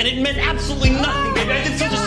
and it meant absolutely nothing, baby. I did such a